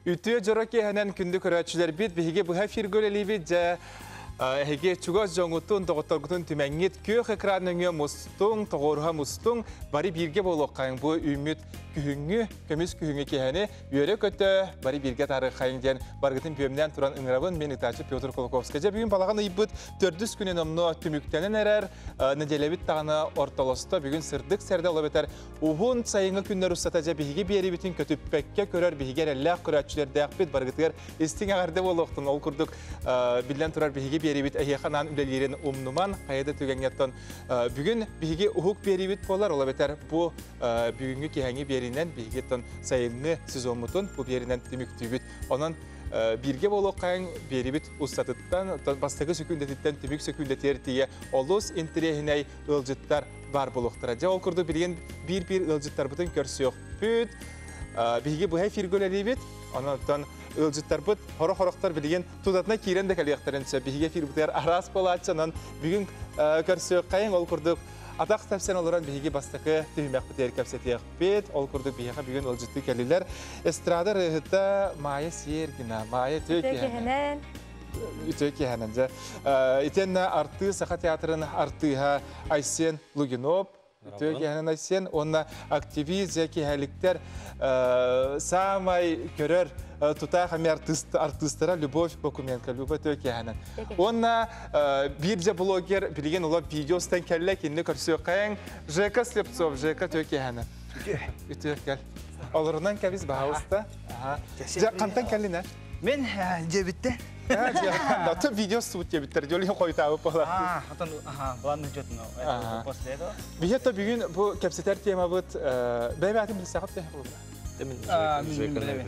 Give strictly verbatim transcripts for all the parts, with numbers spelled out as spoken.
Ütüye joraki hemen kündü körәçülер bit bihige bu hafir gölelibi de Hege çuğaz jonutun doğutlargutun tümengit kök ekranını mustung toğurha mustung bari birge boluqayın bu ümit kühüngü kömüs kühüngü kehane yöre kötü bari birge tarixayın den bargıtın bömden turan ınravın beni taçı Pyotr Kolokovskaja bugün balağın ıybıt dördüz günün omnu tümüktenen erer nedelebit tağına ortalosta bugün sırdık serde olabeter uhun sayıngı günler ustataca bihige beri bütün kötü pekke körör bihige Allah körәçülер dağbit bargıtlar istin ağırda boluqtun ol kurduk bilden turar bihige beribit ehyanan ülelerin umnuman hayada tügengetten bugün bihige uhuk beribit polar olabeter bu bugünkü kehangi berinden bihigetten sayılını siz olmutun bu berinden tümüktübüt onun birge boluqayın beribit ustatıttan bastaki sökündetitten tümük sökündeter diye oluz intirehinay ılcıtlar var boluqtıraca ol kurdu bilgen bir bir ılcıtlar bütün körsü yok büt bihige bu hafir gölelibit ondan ılcıtlar bud, horo-horoktar bilgen tudatna kiren de kaliyaktarınca bihige firbutlar aras bolatçanan bugün körsü kayın ol kurduk ataq tafsen olaran bihige bastaki tüymek biter kapsetiyak bit ol kurduk bihiga bugün ılcıtlı keliler estrada rıhıta maya siyergina maya tökehenen tökehenence iten artı saha teatrın artıha Aysen Luginov tökehenen Aysen onna aktivize kehalikler samay körör tuta hem artistlara Любовь Бакуменко, Любовь Tökehenen. Ona birce blogger bilgen ola videostan kelle kinni körsü kayın Жека Слепцов, Жека Tökehenen. Ütü gel. Olurundan kebiz bahausta. Kantan kelliner? Men cebitte. Ha, tüm video sut cebitler. Jolly koytağı pola. Ah, atan aha, bulan nujutno. Post dedo. Bihe to bugün bu kapsiter tema bud beybatım bilse hafta yapılır. Demin Жека.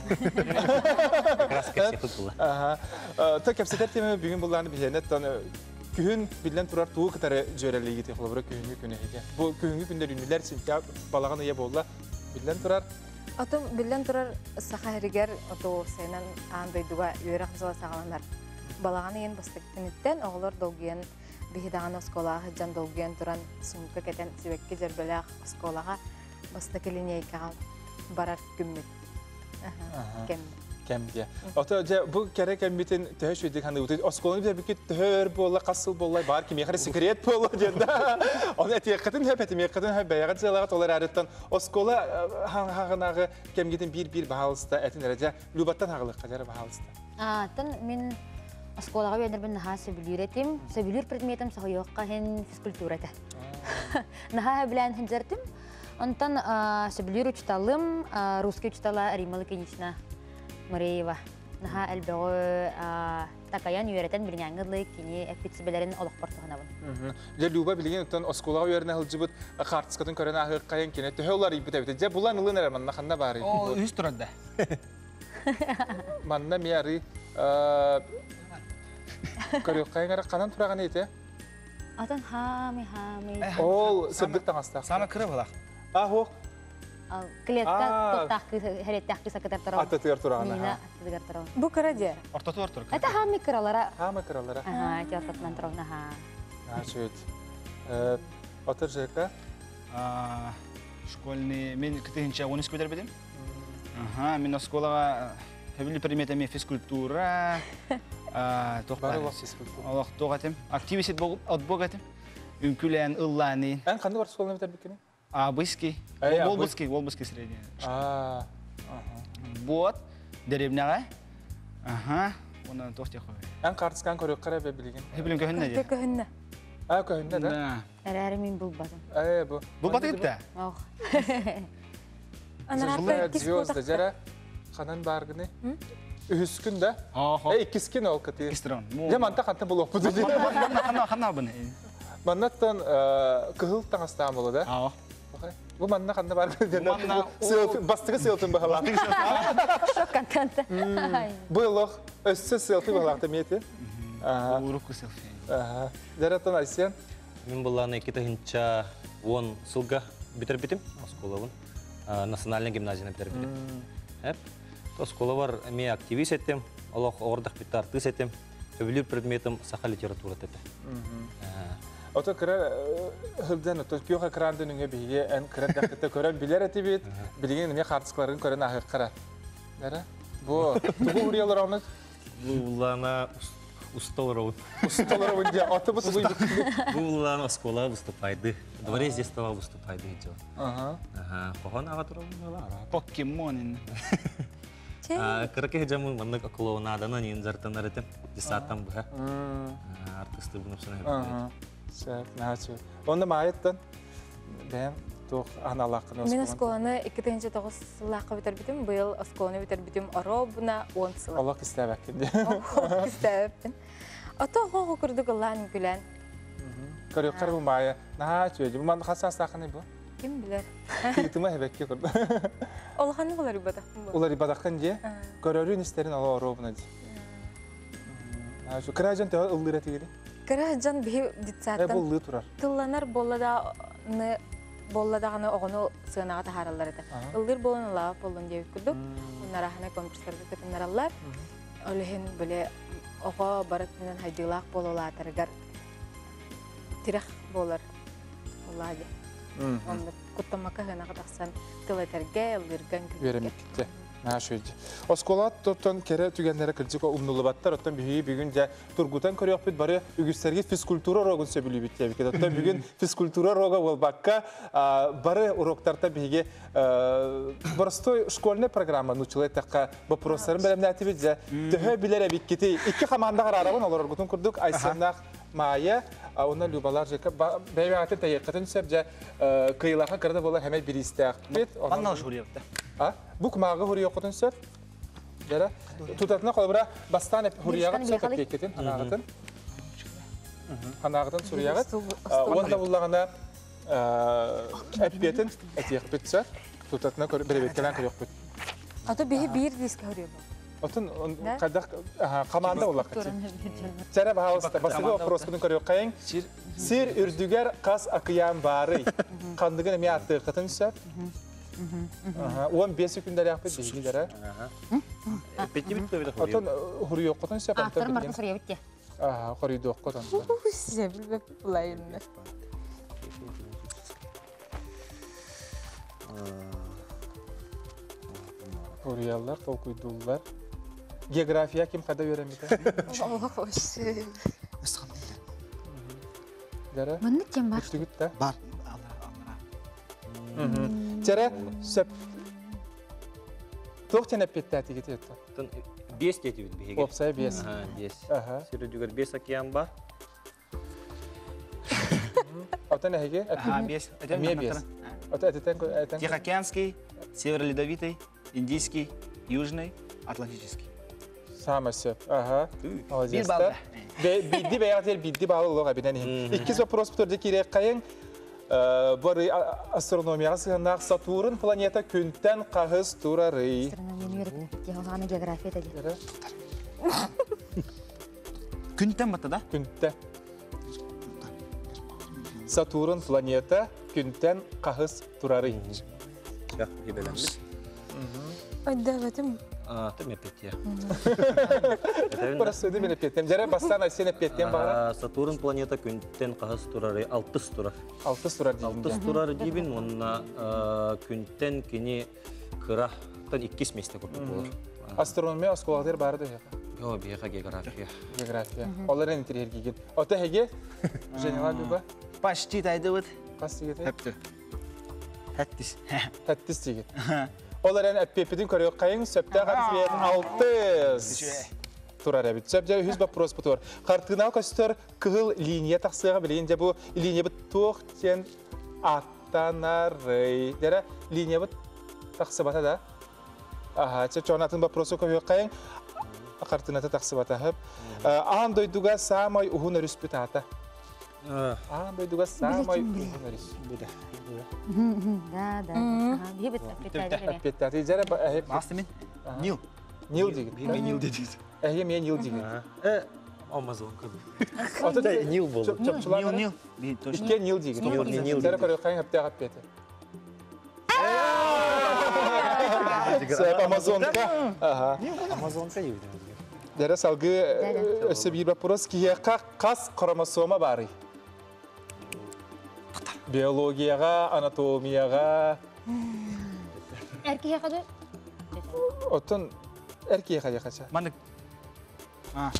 Краска futbola. Aha. Ta kapsiter tema bugün bunlarını bilenet tan kühün bilen turar tuğu kadar jöreli giti xolabra kühüngü küne hege. Bu kühüngü günler ünlüler sinka balağın iya bolla bilen turar. Atom bilen turar sahariger oto senan anday duga yörak zala sağlanlar. Balağın yen bastıktinitten oğlar dolgen bihidan oskolaha jan dolgen turan sumka keten sibekke jerbelak oskolaha bastıklinye kal barar gümmit. Aha. Kem. Kem diye. Ota bu kere kembitin töhüş ödük hani utu oskolanı bir büküt töhür bolla kasıl bolla bar kim yakar sekret bolla diye. Onu etiyakatın hep etiyakatın hep bayağı zelagat olar arıttan oskola hağınağı kem gidin bir bir bahalısta etin derece lubattan hağılık kadar bahalısta. Ah, tan min oskolaga bener ben naha sebiliretim, sebilir предметом сахayokka hen физкультурата. Naha bilen hencertim. Ondan sebilir uçtalım, Ruski uçtala Рималы, конечно, Мареева. Naha elbette takayan yöreten bir yangılı kini epitsibelerin olak portuğuna bun. Je luba bilgen utan oskolaga yörene hılcıbıt kartskatın körene ahı kayan kine töhölar ibit ebit. Je bulan ılın erer manna xanda bari. O üst turada. Manna miyari körüyor kayan ara kanan turagan ete. Atan hami hami. Ol sırdık tağasta. Sana kırı balak. Ah o. Kletka tutaq heretaq kisa kadar taraw. Ata tır turana. Mina kadar taraw. Bu karaca. Orta tur tur. Ata hami kiralara. Hama kiralara. Aha, jartatman taraw naha. Ha şöyle. Otur Жека. Школьный мен кытынча он искудер бедим. Ага, мен осколага hebili предметами физкультура. А, тохпар. Allah toğatım. Aktivist bolup отбогатым. Ünkülen ıllani. En kandı var skoluna biter bikini? А, Быски. Эй, а, Волбыски, Волбыски средняя. А. Вот. Деревняга. Ага. Onu toh diye koyuyor. En kartıskan körüyor kara ve bilgin. Hebilin köhünne diye. Köhünne. Ha köhünne de. Ereri min bulbadım. Ay bu. Bu batıyıp da. Oh. Anarata звезды jara kanan bargını. Üskün de. Ha. Ey ikiskin ol katı. İstron. Ya manta kanta bulup bu dedi. Kanna kanna bunu. Manattan kıhıl tanastam bolu da. Ha. Bu manna kanta bargını diye. Manna bastığı selfie bahala. Çok kantanta. Bu yıllık össe selfie bahala miyeti. Aha. Uruku selfie. Aha. Jaratan Aysen. Мен была kita hinca won sulga biter bitim sekolah won nasionalnya gimnazia biter bitim. Hep. То школа var me aktivis ettim. Allah orada bir tartış ettim. Öbür предметом saha literaturu tete. Oto kıra hıldan oto kiyo kırandı nünge biye en kıran dakikte kören biler etibit. Bilgin ne kartışkların kören ahı kıra. Nere? Бу, тугу урьялар аны Буллана усталрау. усталар вынде атыбыз буй. Буллана школа выступайды. Дворец здесь стала выступайды. Ага. Ага, погон ага турам бала. Покемон. А караке жамын мандак клоунадана нин жартанар этем. Десаттан бу. Артисты буну сана. Ага. Сәп, нәчү. Онда майыттан. Бәм тух аналакны Мен осколаны эки тыгынчы тогуз сыллакка битер битим, быйыл осколаны битер битим оробуна он сылак. Аллах истәбәк инде. Истәптен. Ото хого курдук лан күлән. Көрөккөр бу майы. Нәчү. Бу ман хасас сакыны бу. Ким билер? Китиме хәбәккә курды. Ол ханны булар ибада. Улар ибадакын же. Көрөрүн истерин ала оробуна же. Нәчү. Кражан та ылдыра тигели. Кражан би Э дитсаттан булды турар. тылланар боллада ны болладаганы огону сыгынага тахаралар эте. Ылдыр болон ла болон деп күрдүк. Нарахана конкурстарга кетенаралар. Олехин беле ого баратынан хайдылак бололатыргар. Тирах болар. Оллади. Онда куттамака гына катаксан тылатырга ылдырган Беремик китте. Нәшөйді. Осколат тоттан кере түгенлері кілчік умнулы баттар, оттан бігі бүгін жа тургутан көрек бит бары үгістерге физкультура рогын сөбілі біттебі кет. Оттан бүгін физкультура рога ол баққа бары уроктарта бігі боростой школьный программа нучылы таққа вопростарын бәлемді әті бит жа түхі білер әбік кетей. Икі қамандағыр арабын олар оргутын күрдік Айсеннақ Майя, оны любалар жеке бәйбе аты тәйекқатын сөп жа кыйлаға кірді болар әмәй бір істәқ бет. Аннал шурiyapta. Бу кумагы хурия окутун сөп. Дара. Тутатына колбара бастан хурияга сөп кеткен анагытын. Анагытын сурияга. Онда буллаганда әппетин әтиек битсә. Тутатына беребеткелән кырык бит. Ато бихи бир диске хурия бар. Отын кадак команда булак. Чара баһаста басыгы вопрос күнү көрөк кайын. Сир үрдүгәр кас акыян бары. Кандыгын ми атты кытын сөп. он бес секундер япты дигелер. Петти бит бит. Отон хурия окутун сөп атты. Автор мартын сурия битте. Ага, хоридо окутун. Себил булайны. Хуриялар, толкуйдулар. География ким када öğrenmedi? Аллах хош. Дара. Мынны кем бар? Үстүгүт да. Бар. Чара сөп. Тоқтен аппеттати кетет. бес дети бит биге. Опсай бес. Ага, бес. Ага. Сирүдүгөр бес океан бар. Отан эге? Ага, бес. Мне бес. Ота этен этен. Тихоокеанский, Северо-Ледовитый, Индийский, Южный, Атлантический. Сама сөп. Ага. Молодец. Bir balda. Бидди беятел бидди балылыга биден. İki вопрос турда кирек кайын. Бары астрономияга сыгынак Сатурн планета күнтен кагыз турары. Астрономия үйрөтүп, география, география да. Күнтен бата да? Күнтен. Сатурн планета күнтен кагыз турары. Як гибелемиз. Айда бетим. А, ты мне петти. Burası ödü beni pettem. Jara bastan seni pettem bara. Сатурн планета күнтен кагыз турары алтыс турар. Altı surar diyeyim. Алтыс турар дибин, онна күнтен кини кырахтан иккис месте көрдүк болор. Astronomiya oskolalar bardı ya. Yo, бияга география. Geografiya. Onların interiyer gigin. Ota hege. Jeneva biba. Почти тайды вот. Kas digete. Hepti. Heptis. Hattis digit. Onların appepidin körüyor kayın söpte katfiyet altız. Turar abit. Söpte yüz bak prospu tur. Kartına kastör kıhıl linye taksıya bileyince bu linye bu toğten atanarı. Dere linye bu taksıbata da. Aha, çonatın bak prospu körüyor kayın. Kartına da taksıbata hep. Ağın doyduga samay uhun rüspütata. Ağın doyduga samay uhun rüspütata. Да, да. Ага, бихи бит аппетайда. Appetati. Jara hep. Басты мен? Нил. Nil digit. Мен Нил дедік. Эге мен Нил digit. Э, Амазонка. Ota da Нил болду. Нил, Нил. Би точно. İkke Nil digit. Nil, Nil Jara digit. körüyor kayın hep de appeti. Söp Amazonka. Aha. Амазонка ебди. Jara salgı öse bir вопрос ki kas kromosoma bari. Biyologiyaga, anatomiyaga. Erkeğe kadar? Otun Erkeğe kaya kaça. Mandık. Ha.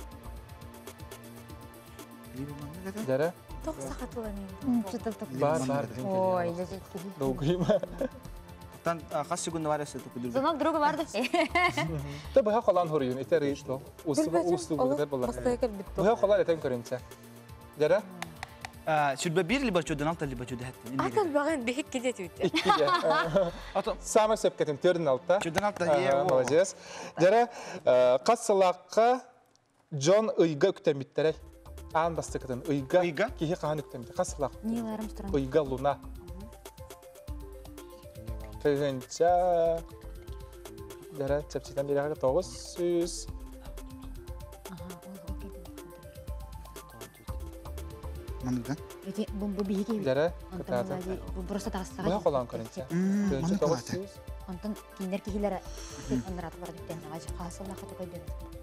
Jara. Тоқса қатыламын. Бар, бар. Ой, лежит. Долгuyma. Тан қас секунда бар есе тукудур. Сонал друга барды. Та быха қалан хорuyun. Ете рейш до. Усуга усту бұгытар болар. Быха қалан етен көрінче. Jara. Сүрбе бир либо чөдөн алта либо чөдө хаттын. Атал баған бехет кеде түйті. İki de. Ато Sama söpketim törün altta. чөдөн алта е. Молодец. Jara. Qassalaqqa John ıyga kütemmittere. Ан бастыкытын ыйга Ыйга? кихи кахан үктемди касылак Ниларым стран. ыйга луна кыгынча жара чепчитен бирага тогуз сүз Мандык. Эти бомбу биги. жара Антон кытаты Влади, бу просто тагыстага. буга колон көрүнчө кыгынча тогуз сүз Антон киндер кихилер тек анрат бар диттен ажы касылла хаты койдун.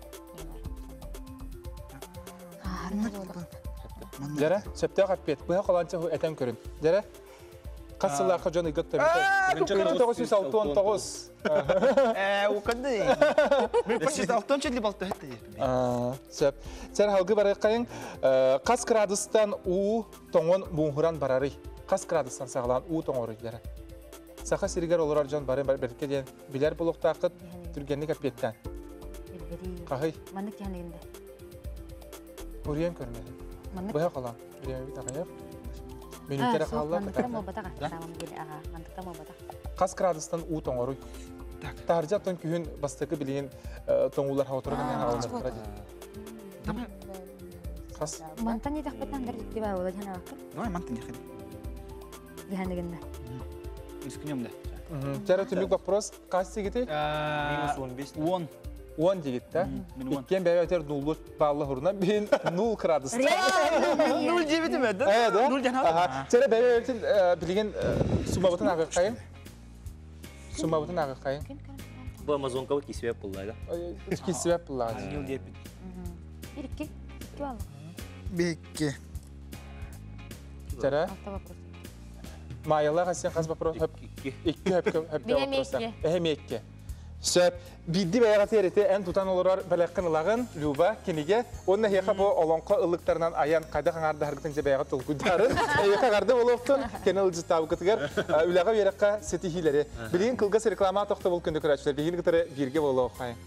жара сөптө каппет буга колончо этен көрүн жара касылакка жон ыйга үктемди кыгынча тогуз сүз алтын тогуз Э, у кандай? Мен почти алтын чөдли балты хатты. сөп сен халгы бары кайын кас градустан у тоңон муңхуран барары кас градустан сагалан у тоңору жара саха сиригер олар жон бары берке ден билер булуктакыт түргенlik аппеттен кахый Мандык тянегинде. Урьян көрмеді. Мандык. Бұя қалан. Біреуі тағайық. Минуттері қалла. Мандыктар мобатага. Самам келе. Ага, мандыктар мобатага. Қас градустан у тоңору. Таржа тон күйін бастықы білген тоңулар хауытырынан алынып тұрады. Қас. Мантан не тақпеттен дәрдік деп ай олады жана бақыр. Ну, мантын яхын. Дегендегенде. Искінемді. Жәрі түмік вопрос. Қас сегеті? Минус он бес. он. он дегет, да? Иккен бәй өтер нуллы баллы ұрына бейін нул градуста. нөл девять ме? Ә, да? нөл жан алды. Жәрі бәй өтер білген сумабытын ағы қайын? Сумабытын ағы қайын? Бұл Амазонкалы кесвеп бұллайды. Кесвеп бұллады. нөл девять. Ирикки. Икки баллы. Бекке. Жәрі? Алта вопрос. Майылаға сен қаз вопрос? Икки. Икки höpke höpke Benim вопроса. iki. Ehem iki. Söp biddi beyaz terete en tutan olarar belakın lağın Luba kiniге onun heqa bu olonqa ılıqlarından ayan qayda qanarda hargıtınca beyaz tulgudarın heqa qarda oluqtun kenal jitav kıtgar ulağa veraqqa setihileri bilin kılgas reklama toxta bol күндө көрәчләр bilin gitare birge boluq qayın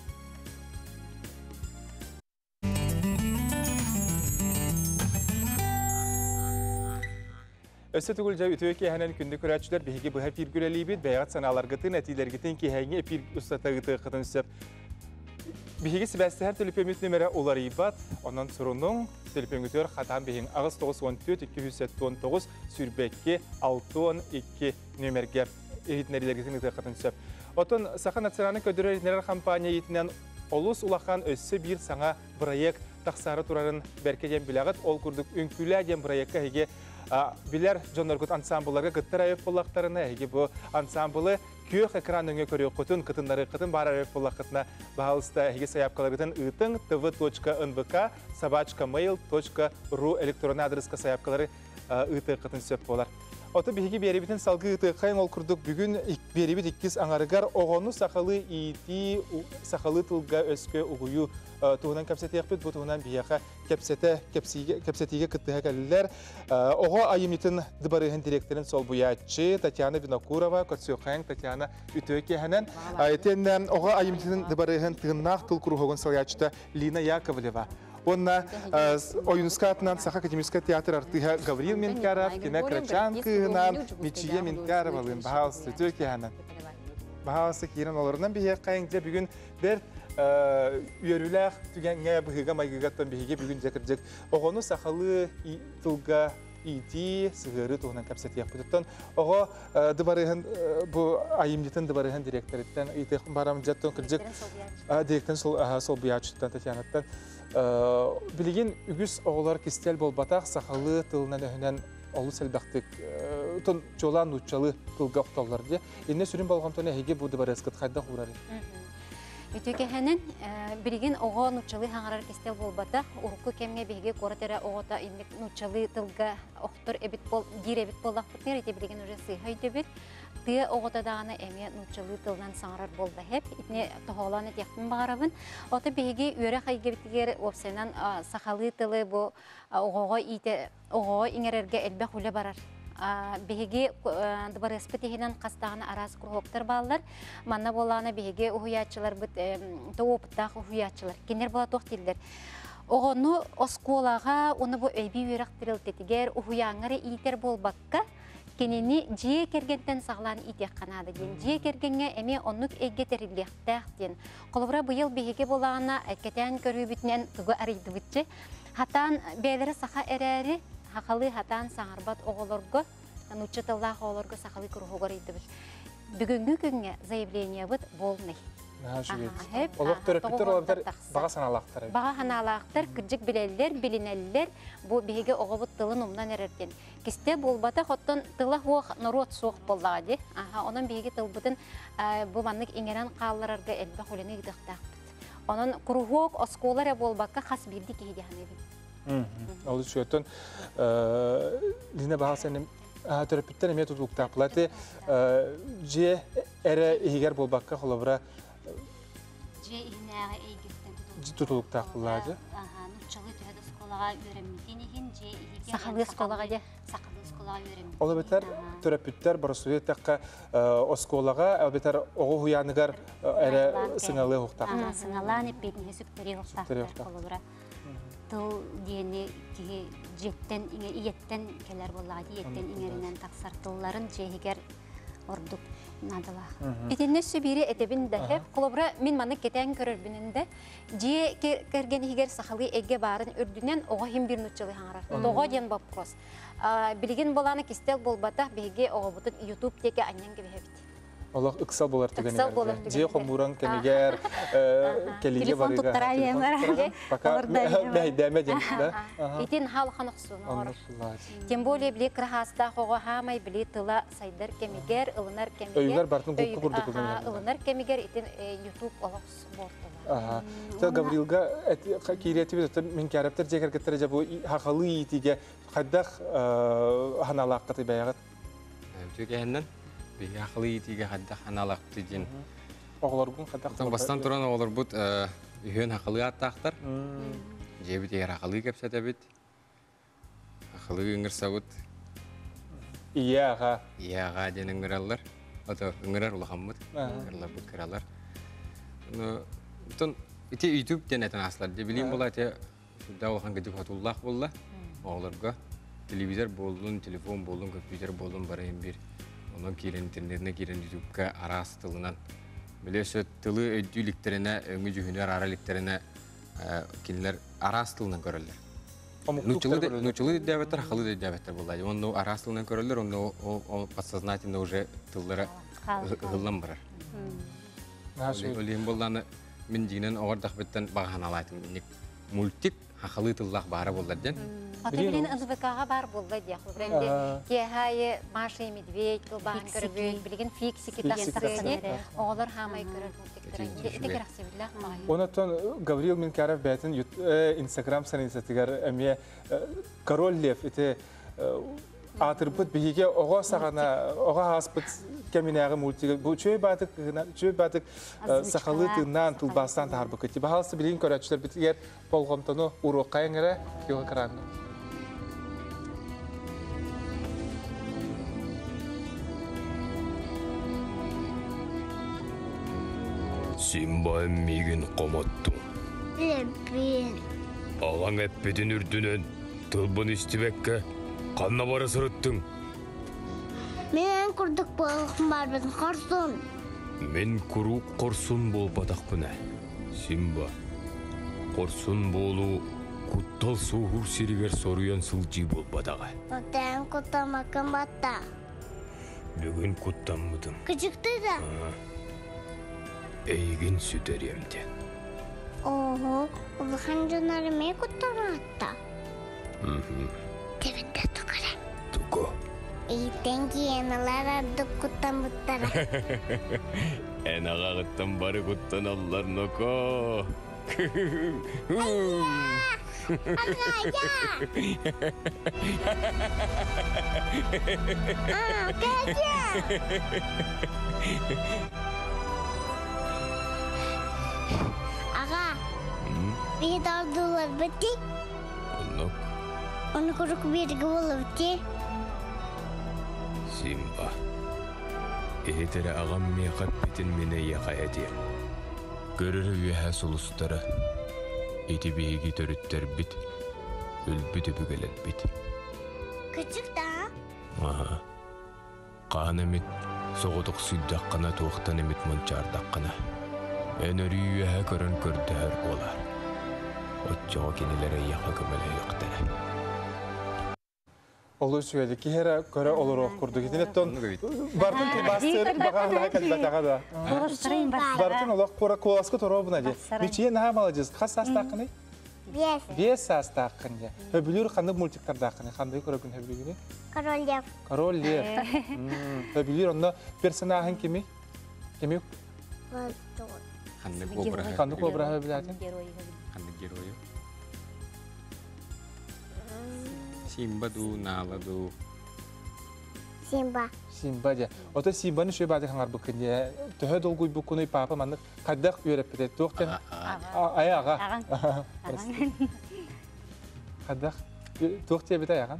Öse tugul jav ütüke hanan күндө көрәчләр биһиге бу хәпир гүләлибит бәягат саналар гытын әтиләр гытын ки хәңе эпир устата гыты кытын сөп биһиге сибәсте һәр телефон номеры улар ибат оннан сорунун телефон гүтөр хатан биһин агыс тогуз он төрт ике жүз он тогуз сүрбәкке алты он ике номерге эритнәрләр гытын гыты кытын сөп отон саха националь көдөрәләр компания итенән олус улахан өссө бир саңа проект тахсары турарын беркеден билагат ол курдук үңкүләден проектка хеге Билер Джонноргут ансамблларга кыттар айып боллақтарына, әйге бұл ансамблы күйек экран өңе көрі құтын, кытындары қытын бар айып боллақытына бағалыста әйге саяпкаларытын ұйтың тв точка эн вэ ка собачка мейл точка ру электронный адреска саяпкалары ұйты қытын сөп болар. Оты бігі беребетін салғы ұйты қайын ол күрдік бүгін беребет иккіз аңарығар оғыны сақалы ити сақалы тылға өскі ұғыю туғынан кәпсеті еқпет, бұл туғынан бияға кәпсетіге күттіға кәлілер. Оға айыметін дыбарығын директорын сол бұятчы Татьяна Винокурова, Көтсөқайын Татьяна Үтөке әнен. Айтен оға айыметін дыбарығын тығыннақ тұл күрғығын салячыда Лина Яковлева. Онна ойынысқа атынан Саха академический театр артыға Гаврил Менкаров, Кена Крачан кығынан Мичие Менкаровалын бағалысы Үтөке әнен. Бағалысы кейрен оларынан бияға қайынға бүгін бір үйеріләқ түгенге бұғыға майғығаттан бігеге бүгін жәкірдік. Оғыны сақалы тұлға ити сығыры тұғынан кәпсет еқпетіттен. Оғы дыбарығын, бұл айымдетін дыбарығын директориттен, итеқін барамын жаттан кірдік. Директен сол бұячыттан, Татьянаттан. Білеген үгіз оғылар кестел бол батақ сақалы тұлынан өңінен олы сәлбәқтік тұн жолан ұтчалы тұлға ұқталар де. Енне сүрін болғантон әйге бұл дыбарыз қытқайда құрары. Үтөке хәнен билген ого нучалы хаңарар кестел болбата, урукку кемге биге коратера огота инник нучалы тылга охтор эбит бол, дир эбит боллак бутнер ите билген уже сыйхай дебит. Тыя оғытадағаны әме нұтчылы тылынан саңарар болды хеп. Итне тоғоланы текпін бағарабын. Оты беге үйері қайге бітігер опсайнан сақалы тылы бұ оғоға иңерерге әлбе құлы барар. Беге дыбарыспы тегінен қастағаны арасы күрғоқтар балылар. Манна болағына беге ұхуятчылар бұд тоғыптақ ұхуятчылар. Кенер бола тоқ делдер. Оғыны осколаға, оны бұ өйбі үйрақтырыл тетігер, ұхуяңыры итер болбаққа, кенені жие кергентен сағланы итек қанады ден. Жие кергенге әме онық әйге тәрілектәқ ден. Қолыбыра бұйыл беге болағына әкетен көрі бүтінен тұғы арайды бұтчы. Хатан бәлері сақа әрәрі, хақалы хатан саңарбат оғылырғы, нұтчытыллақ оғылырғы сақалы күрғығыр еді бұт. Бүгінгі күнге заявление бұт болмай. Олық төрөппітер олабытар баға саналақтар. Баға саналақтар, күрджік білелер, білінелер, бұл бейге оғыбыт тылын ұмдан әрерден. Кесте болбата хоттон тылақ оқ народ соқ боллады. Онын бейге тылбытын бұл маннық еңерен қалыларға әлбі қолыны үдіқтақпыт. Онын күрғоқ осколары болбаққа қас білді кейде ханебін. Олы шөттін, Лина баға сәнім төрөппіттер әме тұтылықтақ бұлады. Же әрі егер болбаққа қолабыра tutulukta kullanıcı. Sakalı skolağa de. Sakalı skolağa öğrendim. Ola beter terapütler barasuya takka oskolağa, el beter oğu huyanıgar ere sınalı hukta. Sınalı ne pek ne süperi hukta. Kolabra. Tıl diyeni ki jetten iyetten keler bolladı. Yetten ingerinden taksar tılların cehiger orduk. Итенне сөбире этебин да хеп, колобра мин маны кетен көрөрбүнүндө, же керген хигер сахалы эге барын үрдүнен ого хим бир нучылы хаңарар. Того ден вопрос. Билген боланы кистел болбата беге ого бутун YouTube теке аннан gibi хепти. Allah ıksal bolar tügene. Же хомуран кемигер келиге барыга. Телефон туттара емер. Пока бейдеме ден да. Итин хал ханыксуну. Тем более биле крахаста хого хамай биле тыла сайдар кемигер, ылынар кемигер. Öygər bartın kukku kurduk uzun. Ылынар кемигер итин YouTube олакс бортула. Aha. Та Гаврилга кирети бит мен караптер жекер кеттере бу хакалы итиге кадах ханалакты баягат. Төгеннен bir akıllı itiğe hadda analaqtı din. Oğlargun hadda. Bastan turan oğlar bud ühün akıllı attaqtar. Jebit yer akıllı kepsete bit. Akıllı ingirsa bud. Iya ha. Iya ha denen ngirallar. Ata ngirar ulahamut. Ngirlar bud kiralar. No ton iti YouTube deneten aslar. De bileyim bola te dawhan gidip hatullah bolla. Oğlarga televizör boldun, telefon boldun, kompüter boldun barayım bir. Onun kiren internetine kiren YouTube'ga arası tılından. Bilese tılı ödülüklerine, öngü cühünler aralıklarına kinler arası tılından görürler. Nutçulu devletler, halı devletler bulaydı. Onu arası tılından görürler, onu o подсознательно уже tıllara hıllan barar. Öyleyim bollanı min jinen oğar dağbetten bağhan alaytım. Multik halı tıllar bara bollardan. Атабилин НВКга бар булды дия. Бренде кехае Маша и Медведь, Кубан көрбөй, билген фиксики тастырыны, оғлар хамай көрөр булдыктыр. Итекер аксыбилlah май. Онотон Гаврил мен карав бәтин Instagram санисатыгар әме Король Лев ите атырбыт биге оға сағана, оға аспыт кеминәгы мультига. Бу чөй батык, чөй батык сақалы тыңнан тулбастан тарбы көтті. Бахалсы билген көрәтшілер бітігер болғымтыны урокқа еңірі кеуі қыранды. Симбаем миген қоматтың. Леппен. Алаң әппетін үрдінен тұлбын істібәкке қанна бара сұрыттың. Мен күрдік болғым барбын қорсын. Мен күру қорсын бол батақ бұна. Симба, қорсын болу құттал соғыр серігер соруян сылжи бол батаға. Отан құттамақын батта. Бүгін құттаммыдың. Күчікті да. Эйген сүдеремді. Ого, ұлыған жанары мен құттамы атта. Тебетті тұқыра. Тұқы. Eğiten giyeneler ardı kutan buttara. En ağağıttan bari kuttan allar noko. Ага. Bir daldılar bitti. Оннок, Onu kuruk bir gıvılı bitti. Симба. Эһетері ағам меқап бетін мені яқая дем. Көрірі үйәһә сұлыстары. Еті бейгі төріттер бит. Үлбі дөбігелет бит. Küçük daha. Аха. Қаған әмет соғыдық сұйдаққана туықтан әмет мұнчардаққана. Өнөрі үйәһә көрін көрдәр олар. Отчоға кенелері яқа көмелі yoқтары. Олу сөйлedi. Кихера көрі олар оқырды. Кетінеттен бартын бастыр бағағына кәлбәтаға да. Бартын олақ қора қоласқы тұру бұна де. Мечие наға малажыз? Қас састақыны? Бес. Бес састақыны. Хөбілер қанды мультиктардақыны? Қандай көрі күн хөбілігіне? Король Лев. Король Лев. Хөбілер онда персонажын кеме? Кеме? Ханны кобра. Қанды кобра хөбілетін? Ханны герою. Симба ду, Нала ду. Симба. Симба де. Ота Симбаны шөй бады қаңар бүкінде. Түхі долгуй бүкіні папа маңды қаддақ үйеріп бітеді. Тоқтен? Ая аға. Қаддақ. Тоқтия біті аяған?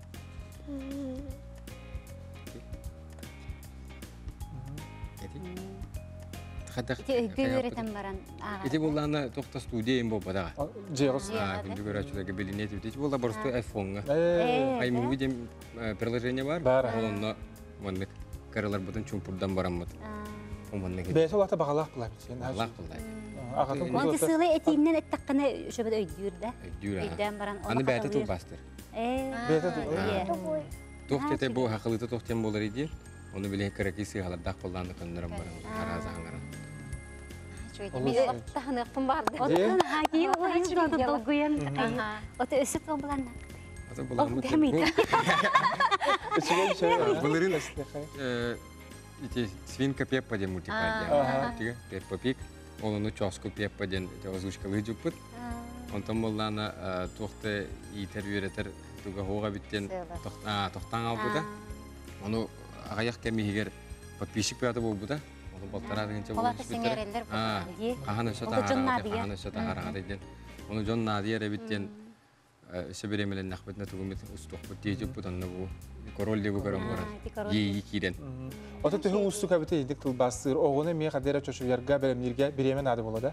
Хаддақ. Гөйөретен баран. Эти булланы тохта студия бо бадага. Жегос. А, күндү көрөчүлөргө билинет бит. Булла просто айфонга. Э, Ай муви дем приложение бар. Бар. Олонно мындык каралар бутун чумпурдан бараммыт. Омонны ке. бәйті олақта бағалақ бұла бітсен. Аллах булдай. Ағатын Онты күзі сылы этиннен эттаққаны шөбөд өйдүр да. Дюра. Өйден баран. Аны бәйте тул бастыр. Э. бәйті тұл. Тохтете бу хакылыты тохтен болар иди. Оны биле каракиси халадак булланы көндөрөм барам. Араза хаңара. Мен оттахынықпын барды. Оттан хаки ойын долгуян. Оты өсіп болғанна. Ата буламы. Үчіген шөй. Буларын э ити свинка Пеппа де мультипалья. Тига Пеппа Пик. Олону чоску Пеппа ден озвучка выжуппут. Онтан булланы тохты итер үйретер туга хога биттен тохтан албуда. Оны агаяк кемигер подписчик бата болбуда. Оны болтара дегенче болуш биттер. А, аханы шата аханы шата харагада ден. Оны жон надиер биттен себеремелен нахбетне тугумет устук бутежип бутанны бу. Король деп көрөм бар. Ей кирен. Ота түхі ұстық әбіті едік тұл бастыр. Оғыны мен қадера чөші ярға бәрімдерге біремен ады болады?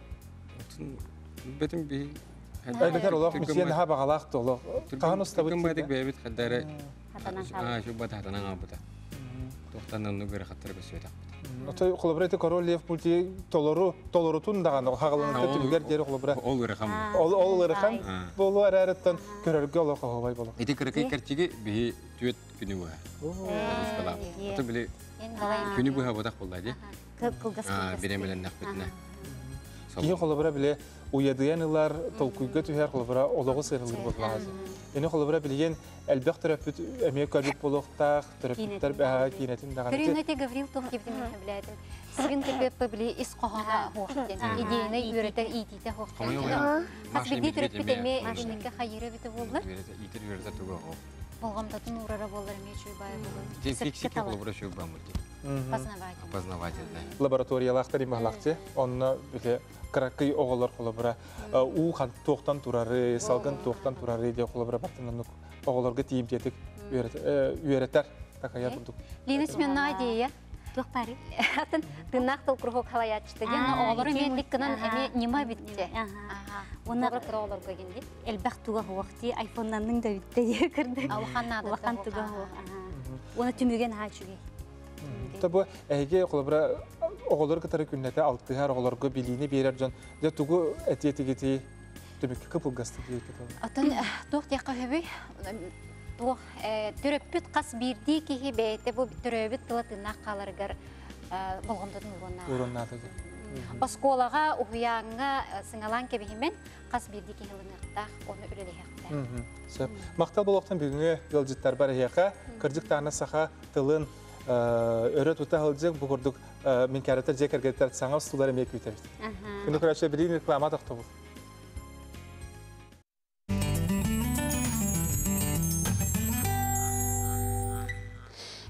Бәтім бей... Әлбетер олақ, мүсен наға бағалақты олақ. Қаған ұста бұд бәдік бәбіт қадары... Шу бәді хатанан албыда. Тоқтанын нүгері қаттыр көсі өтақ бұда. Ота қолыбыра еті Король Лев мульти толыру тұндаған қағылыңызды түлгер дері қолыбыра. Ол ұрықам. Ол ұрықам болу әрәріттен көрерге олақ қағылбай болу. Еті кірікей кәрчеге бейі түйет күні бұға. Ота біле күні бұға бұдақ болды, беремелен нақпетіне. Кейін қолыбыра біле уядыян ұлар толкуйға түйер қолыбыра олығы сырылыр болды лазы. Ені қолыбыра білген әлбәқ түрәппіт әмек көрбік болуқтақ, түрәппіттер бәға кейінетін дағаны. Көрінөте Гаврил тоқ кебді мен біләдім. Свинка Пеппа біле ис қоғана хоқтен. Идейіне үйретер итейті хоқтен. Қасбеде түрәппіт әме әмекке қайыры біті болды. Итер үйретер туға хоқ. Болғамдатын ұрара болар ме чөй бай болу. Ден фиксики қолыбыра шөй бамырды. Познаватель. Познаватель, да. Лабораториялақтар имағлақты. Онына біле Каракай оғылар қолыбыра, уған тоқтан тұрары, салғын тоқтан тұрары де қолыбыра баттыңын оғыларға тиімдетік үйеретер. Такая бұндық. Леніс мен Надия, тоқтары. Атын тыңнақ тұлқырғы қалаятшыды. Ені оғылары мендік кінін әме нема бітті. Оғылар тұра оғыларға кенде? Әлбәқ туға хоқты, айфоннанның да бітті де кірді. Ауқан нады Ауқан туға хоқ. Оны түміген хачуге. Табы әйге қолыбыра оғылар кітары күннәті алтығар оғыларға білейіне берер жан. Де тұғы әтетігеті төмекке көпілгасты дейі кетеді. Атын тоқ деққа хөбі, түрөппіт қас бірді кейі бәйті бұл түрөбіт тұлы тыңнақ қаларғар болғымдатын ұрыннады. Осколаға ұғияңға сыңалан кебігімен қас бірді кейі лыңықтақ, оны үрелі хеқті. Мақтал болуқтан бүгінгі елжеттер бар еқа, кірдік тағына сақа тылын өрі тұта ғылдық бұғырдық мен кәреттер жек әргеттер саңа ұстылары мек өйтеміз. Күні күрәші білейін реклама тақты бұл.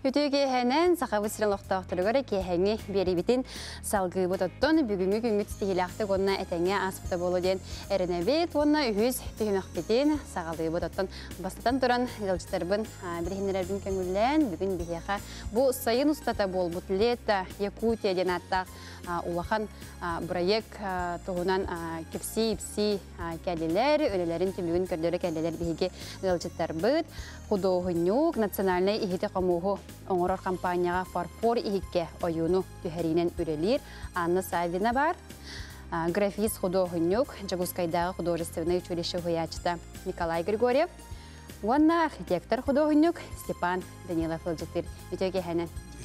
Үтүү кеһенен сахабы сиралоқтақтырыгары кеһеңи берибитин салгы бұтаттон бүгүнгү күнгүт стихилақты конна этеңе аспыта болу ден эренебит, онна үхіз түйімақпетин сағалы бұтаттон бастатан тұран жылчытарбын бірхинерербін көңіллен бүгін бігеға бұ сайын ұстата бол бұтлет Якутия ден аттақ улахан проект туғынан кепси-ипси кәлелер, өлелерін түмігін көрдері кәлелер бігі жылчыттар бұд. Худоғынюк национальный ихите қамуғы оңырор компанияға фарфор ихикке ойуну түхәрінен үрелер. Анна Савина бар. Графист худоғынюк Жагускайдағы художественный училище хуячта Николай Григорьев. Онна архитектор худоғынюк Степан Данилов ылжықтыр. Үтеге хәнен.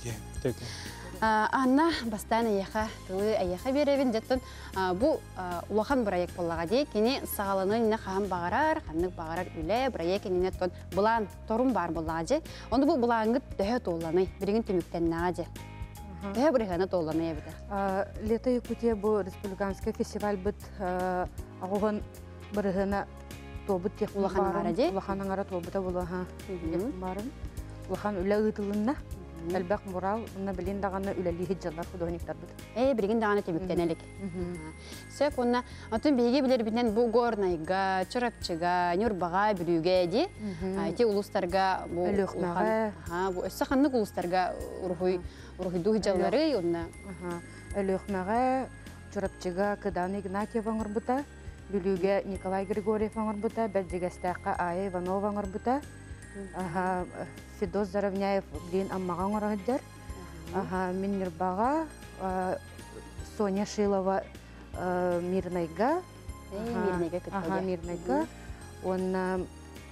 Анна бастан аяқа тылы аяқа беребін жеттін бұл улахан проект болаға дей, кені сағалыны не қағам бағарар, қанық бағарар үлі проект еніне тон бұлан торым бар болаға де. Онды бұл бұлаңғыт дөйі толаны, бірігін түміктен наға де. Дөйі бірігіні толаны ебіді. Лето Якутия бұл республиканский фестиваль бұд ағуған бірігіні тобыт тек улахан аңара де? Улахан аңара тобыта болаға барын. Улахан үлі ұйтылынна. Әлбәк мурал, уна билин даганы үләли хиджалар художниктар бит. Э, бирген даганы тибектенелик. Сөк уна атын биге билер битен бу горнайга, чырапчыга, нюрбага билүгө ди. Айти улустарга бу өлөкмәгә, ха, бу өссәханны улустарга ургуй, ургуйду хиджаллары уна. Аха, өлөкмәгә, чырапчыга Кыдан Игнатьев аңыр бута, билүгө Николай Григорьев аңыр бута, бәҗигәстәккә Ая Иванова аңыр бута. Аха, Федос Заравняев блин аммаган орагыдар. Аха, Миннербага, Соня Шилова Мирнайга. Аха, Мирнайга. Он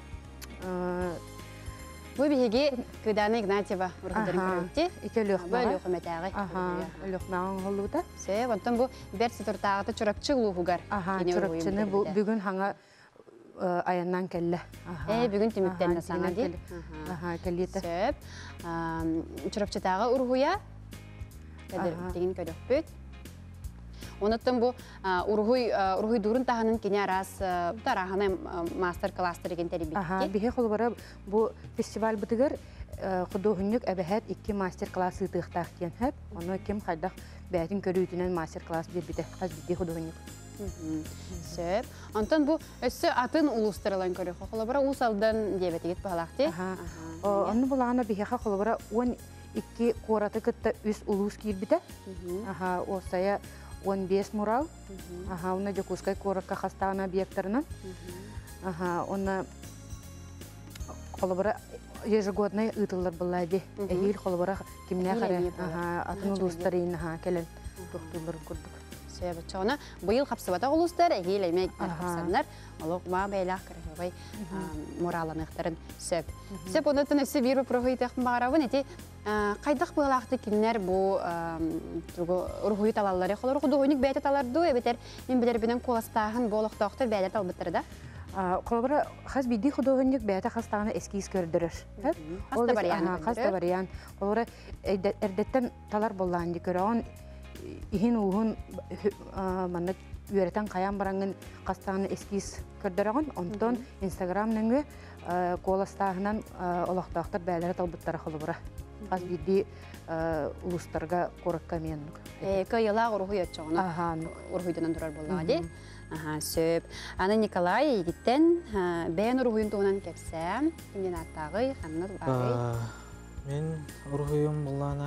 Бу биге Кыдан Игнатьева ургыдыр көрөтти. Ите лөхмәгә. Лөхмәтәгә. Аха, лөхмәгән холлуда. Се, онтан бу берсе тортагы чурапчы лугугар. Аха, чурапчыны бу бүгүн хаңа аяннан келле. Э, бүгүн тимиктен саңа ди. Аха, келлете. Сөп. Чурапчытагы ургуя. Кадыр деген көдөкпүт. Онуттан бу ургуй ургуй дурун таханын кине арас тараханы мастер-класстер деген тербитти. Аха, бихе холбара бу фестиваль бутыгар художник әбәһәт ике мастер-класс ытыктак кен хәп. Аны кем хайдах бәтин көрүтүнен мастер-класс бирбите. Хәз бите художник. Сөп. Антон бу өссө атын улустырылан көрө. Холбара усалдан дебетигет балакты. Аха. Аны буланы бихе холбара он ике кораты кытта үс улус кирбите. Аха, осая он беш мурал. Аха, уна Жакускай коракка хастана объекттарынан. Ага, он холбара ежегодный ытыллар булады. Эйил холбара кимне хара. Ага, атын улустарын ага келен токтулар курдук. Сөп чона быйыл капсыбата улустар эйил эмек капсаннар. Олог ма бейлак кыргыбай мураланыктарын сөп. Сөп онотун өсү бир профейтах багарабын эти кайдак булакты кинер бу тугу ургуй талаллары холор художник бәйте таларды эбетер мен билер бинен коластагын болохтоктор бәйлер талбыттыр да. Колбара хас биди художник бәйте хастагына эскиз көрдүрөр. Хаста вариант. Хаста вариант. Колбара эрдеттен талар боллан ди көрөн ихин уһун манна үйрәтән каян барангын хастагына эскиз көрдөрөгөн. Онтон Instagram-ныңы коластагынан олохтоктор бәйлер талбыттар холбара. Хас биди улустарга коракка меннук. Э, кайла ургуй ячогына. Аха, ургуйдан турар боллагы. Аха, сөп. Аны Николай егиттен бәен ургуйын тугунан кепсә, мен аттагы ханнар бары. Мен ургуйым буллана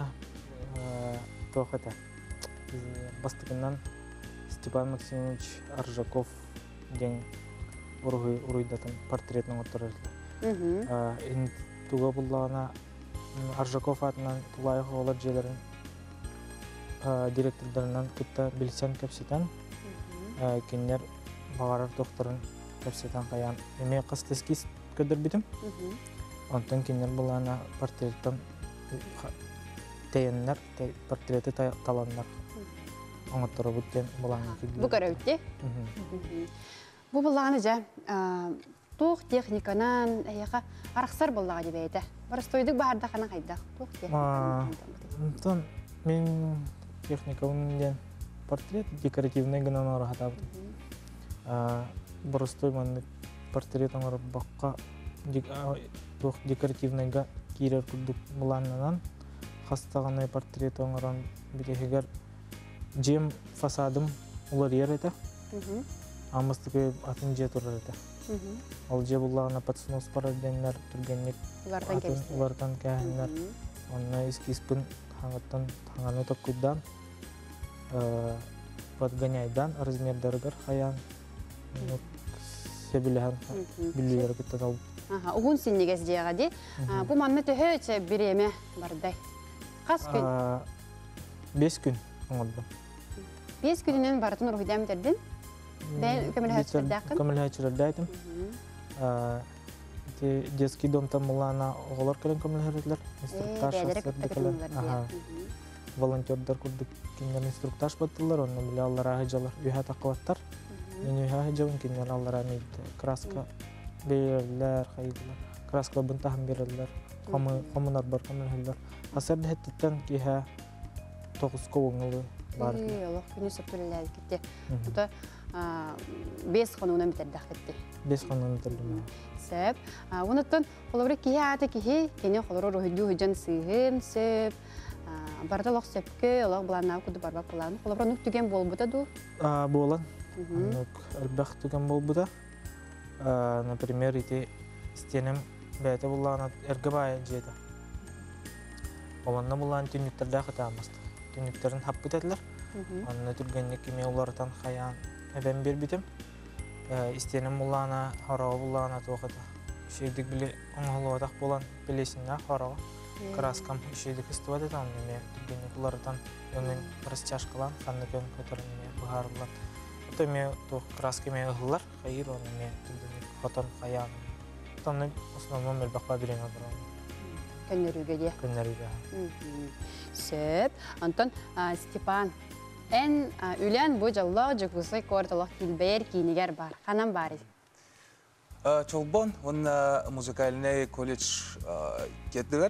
тохата. Бастыгынан Степан Максимович Аржаков ден ургуй уруйдатын портретның отурар. Мм. Ин туга буллана Аржаков атынан Тулайық олар жерлерін директордарынан күтті білсен көпсетен, кенер бағарар доқторын көпсетен қаян. Еме қысты эскиз көдір бітім. Онтан кенер бұлана портреттен тейінлер, портреті таланлар. Оңыттыры бұттен бұланы кеділер. Бұ көрі өтте? Бұ бұланы жа тоқ техниканан әйеға арақсар боллаға деп әйті. Барыстойдық бағарда қана қайдақ. Тоқ техниканан. Мен техниканың портрет декоративный гынан орағата бұдым. Барыстой мәнді портрет аңыры баққа тух декоративныйга кирер курдук буланнан хастаганай портрет оңорон битегер жем фасадым улар ерете. Амыстыгы атын же турар эте. Ал же буллагына подснос параденнер тургенник улардан кәһеннер. Онна эскиспин хаңыттан хаңаны токуйдан подгоняйдан размердергер хаян себилен билер биттен ал. Аха, угун синнигес дияга ди. Бу манны төһөчө биреме бардай. Кас күн? беш күн оңордум. беш күнүнөн бартын ургудам тердин. Бен көмөлһөчөрдакын. Көмөлһөчөрдәйтим. А те детский дом там булана оголор келен көмөлһөрлөр, инструктаж сааттар. Аха. Волонтердер курдук киндер инструктаж баттылар, онны биле аллара хаҗалар, үһә такылаттар. Мен үһә хаҗабын киндер аллара мит краска берлер, хайдылар. Краска бын тахым берлер. Камы камынар бар көмөлһөрлөр. Асар дәһәттән киһә тогуз ковыңлы бар. Йолок күнү сөптүләр китте. Ута бес хонунан битердак китте. беш хонунан битердим. Сәп, унуттан холоры киһә аты киһи, тене холоры рухиду хуҗан сыйын сәп. Барда лох сәпкә, лох буланна куды барба план. Холоры нук түгән болбута ду. А, болан. Нук албах түгән болбута. А, например, ите стенем бәте булана эргәбай җеде. Оланна булан түнүктәрдә хатамаст. Түнүктерин хаппыт этлер. Анны түргәнне киме улардан хаян эбен бер битем. Э, стенем булана, харау булана тохата. Шейдик биле оңголуатак болан билесинне харау. Краскам шейдик истибат этам неме түргәнне улардан өңен растяжкалан, ханныкын көтөрүнне бахар булат. Ото ме тох краска ме ыгыллар, хайыр оны ме түргәнне хатан хаян. Танны основном элбакка бирен адырам. Көннөрүгө де. Көннөрүгө. Сөп, Антон Степан. Эн үлән бу жалла жукусай корталак килбер кинигер бар. Ханам бар. Чолбон, он музыкальный колледж кеттилер.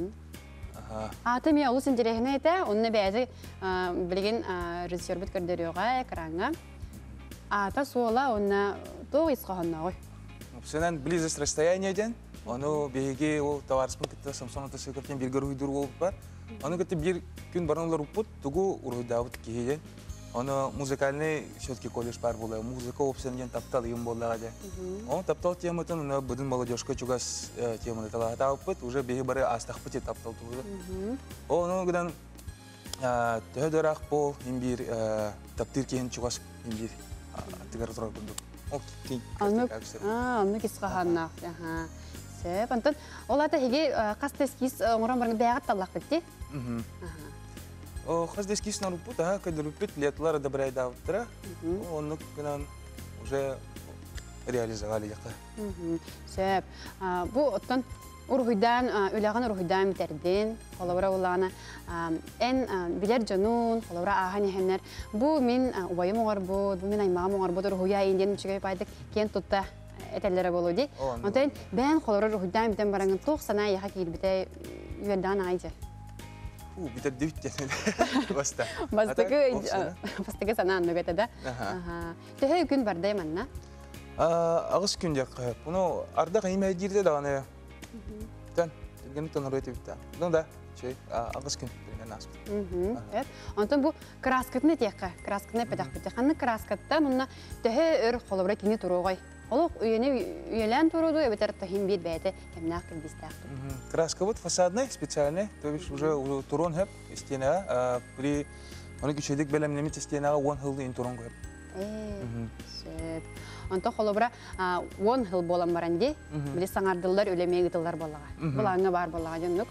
Аты мен улус интерехне эте, онны бәзе билген режиссер бит көрдөрөгө экранга. Ата сола онна то исханна. Сенен близость расстояниеден, оно беге ол товарыспын китте Самсонов секретарь биргер уйдур болуп бар. Аны китте бир күн баранлар упут, тугу уройдабыт киһиен. Аны музыкальный все-таки колледж бар була. Музыка опсенген таптал юм боллага да. Он таптал тематын на будын молодежка чугас теманы тала таппыт, уже беге бары астак пыт таптал тугу. Оны гыдан төһөдөрак пол имбир таптыр кен чугас имбир тигер турак булду. Окей. Аны а, аны кисханна. Аха. Сеп, Антон, олата хеге кастескис оңорон барны бәгат таллак битти. Мм. О, кастескис на рупут, а, когда рупит летлар добрай давтра. Он гынан уже реализовали яка. Мм. Сеп, бу оттон ургуйдан, үләгән ургуйдан битердин, холовра улана, эн билер жанун, холовра ахани хеннер. Бу мин убайым оңор бу, бу мин аймагым оңор бу, руя инден чыгып байдык, кен тутта этеллере болу ди. Онтен бен холорор худан битен барангын токсана яха кирбите юрдан айже. У битер дивтен. Баста. Бастыгы бастыгы санан нөгөтө да. Аха. Төһө күн бардай манна. А, агыс күн жак. Буну арда кайма жирде даганы. Тан, ген тон рете битта. Донда, чей, агыс күн деген асып. Мм. Эт. Онтон бу краскатны текка, краскатны педак бите. Ханны краскатта мунна төһө өр холобра кини турогой. Олық үйені үйелен тұруды, өбетер тахин бир бәйті кемнақ кірдістәқті. Краска вот фасадный, специальный, то есть уже турон хэп стена, при оны күшедік бәлемнемет стенаға он хылды ин турон көп. Сөп. Онта холобра он хыл болан баранди, біле саңардылар, өлемей гытылар болаға. Бұлаңы бар болаға жөнлік.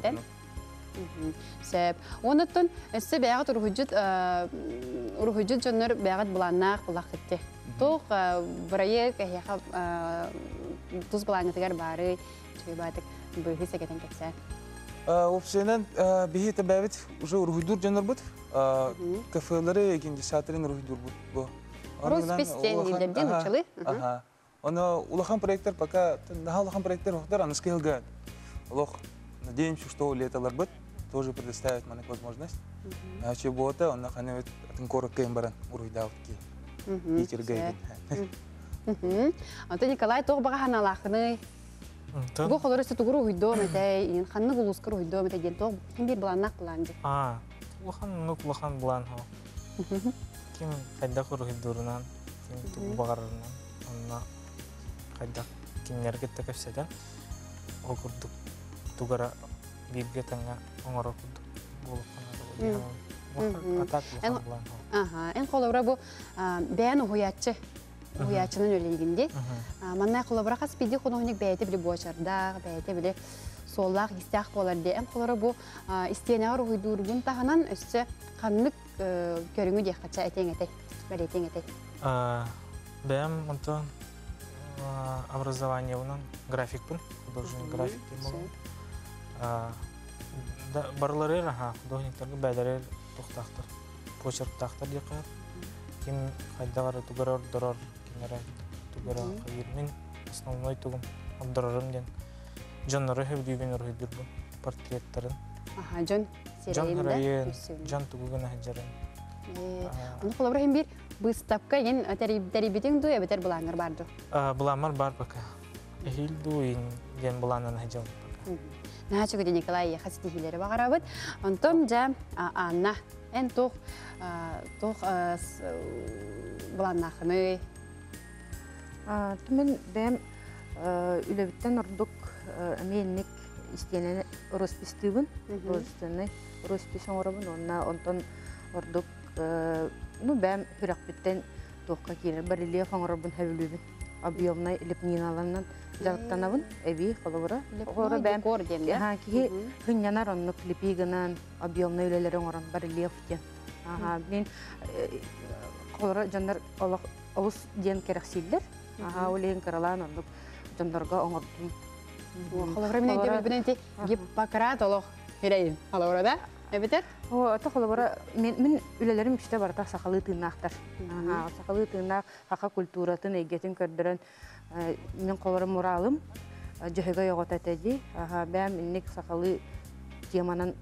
Сөп. Оныттын өсі бәғат ұрғыджыт жөнлер бәғат бұланнақ бұлақ кетті. Тух проект яха туз планетагар бары чебатык быгы секетен кетсе. Опсенен бихи табавит уже ургудур жанр бут. Кафелары экинди сатрин ургудур бут. Рус пестен дилден учылы. Ага. Она улахан проекттер пока на улахан проекттер хохтар анскелга. Лох надеемся, что леталар бут тоже предоставит мне возможность. А чебота он наханет атынкора кембаран ургудавтки. Итергейген. Антон Николай тоқ баға ханалақыны Бу холоры сутугуру уйдо мете, ин ханны булускар уйдо мете ген тог ким бир буланнак буланды. А, улахан нук улахан булан хо. Ким кайда куру хиддурунан, ким тугу багарынан, онна кайда киннер кетте кепседен, о курдук тугара бирге таңга оңоро курдук болуп канады. Атак улахан булан хо. Ага, эн холора бу бән уятчы. Уячының өлегінде. Маннай қолабыра қас пейде қонуғынек бәйті білі бочарда, бәйті білі соллақ, истяқ боларды. Әм қолары бұл истенағыр ұйдырғын тағынан өсі қанлық көріңі де қатша әтең әтей, бәр әтең әтей. Бәйім мұнтан образование ұнан график бұн, художник график деймін. Барлары художниктарға бәдәрер тоқтақтыр, почерктақтыр дейқайыр. Ким қайдағары туғарар дұрар, кенері туғара қайырмен основной туғым абдырарым ден. Жаннары хөбдүйбен ұрғыдыр бұл портреттарын. Аха, жан серейін да? Жан туғығын әжарын. Оны қолабырағын бір бұстапқа ен тәрібетің дуя бәтер бұлаңыр барды? Бұламар бар бақа. Эхил дуйын ден бұлаңын әжал. Нәхачы көде Николай қасетехилері бағарабыд. Онтом жа Анна, ән тоқ тоқ бұланнақыны. Түмен бәм үләбіттен ұрдық әмейіннік істенені роспистігін, роспистігін роспистігін орабын, онтан ұрдық бәм хүрәқбіттен тоққа кейлер бар рельеф орабын әвілібін. Объемный лепниналарынан жарықтанабын, әбей қолыбыра. Оғыры бәм кейі ғынянар онны клипигінен объемный үлелерін оран бар рельеф ден. Мен қолыры жандар олыс ден керексейлер. Олейін қаралан ондық жандарға оңырдым. Қолыбыра мен өйде білбінен геп бақырат олық ерейін. Қолыбыра да? Әбетер? Ота қолыбыра мен үлелерім үште барда сақалы тыынақтар. Сақалы тыынақ, хақа культуратын егетін көрдірін мен қолыбыра мұралым жөйгі еғот әтәді. Бәм меннек сақалы теманан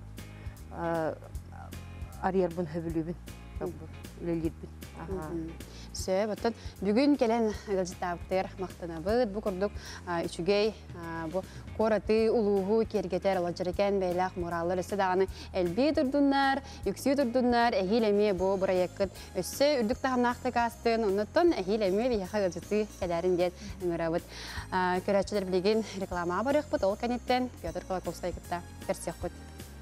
арьербін хөбілібін, үлелербін. Сөп, оттан бүгін келен ғылжыттағықтар мақтана бұд, бұ күрдік үшігей, бұ қораты ұлуғы кергетер олажырыкен бәйлақ мұралыр өсі дағаны әлбей тұрдынлар, үксі тұрдынлар, әхил әме бұ бұра екіт өсі үрдік тағынақты қастын, ұныттын әхил әме бейхі ғылжыты кәләрін ден үңірі бұд. Көрәтшілер білеген реклама барық бұд, ол кәнеттен Петр Колоковскай күтті көрсек бұд.